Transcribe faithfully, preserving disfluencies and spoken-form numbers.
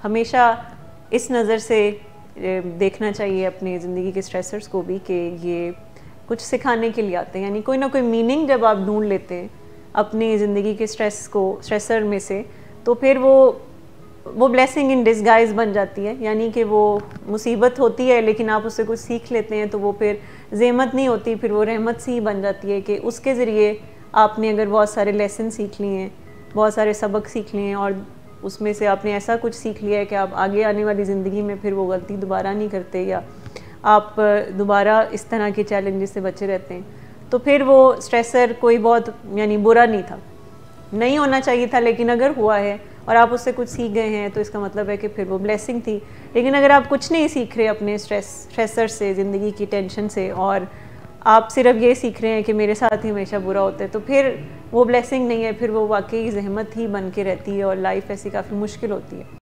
हमेशा इस नज़र से देखना चाहिए अपनी ज़िंदगी के स्ट्रेसर्स को भी कि ये कुछ सिखाने के लिए आते हैं, यानी कोई ना कोई मीनिंग जब आप ढूंढ लेते हैं अपनी ज़िंदगी के स्ट्रेस को, स्ट्रेसर में से, तो फिर वो वो ब्लेसिंग इन डिस्गाइज बन जाती है। यानी कि वो मुसीबत होती है लेकिन आप उससे कुछ सीख लेते हैं तो वो फिर ज़हमत नहीं होती, फिर वो रहमत सी ही बन जाती है कि उसके ज़रिए आपने अगर बहुत सारे लेसन सीख लिए हैं, बहुत सारे सबक सीख लिए हैं और उसमें से आपने ऐसा कुछ सीख लिया है कि आप आगे आने वाली ज़िंदगी में फिर वो गलती दोबारा नहीं करते या आप दोबारा इस तरह के चैलेंजेस से बचे रहते हैं, तो फिर वो स्ट्रेसर कोई बहुत यानी बुरा नहीं था, नहीं होना चाहिए था, लेकिन अगर हुआ है और आप उससे कुछ सीख गए हैं तो इसका मतलब है कि फिर वो ब्लेसिंग थी। लेकिन अगर आप कुछ नहीं सीख रहे अपने स्ट्रेस स्ट्रेसर से, ज़िंदगी की टेंशन से, और आप सिर्फ ये सीख रहे हैं कि मेरे साथ ही हमेशा बुरा होता है, तो फिर वो ब्लेसिंग नहीं है, फिर वो वाकई ज़हमत ही बन के रहती है और लाइफ ऐसी काफ़ी मुश्किल होती है।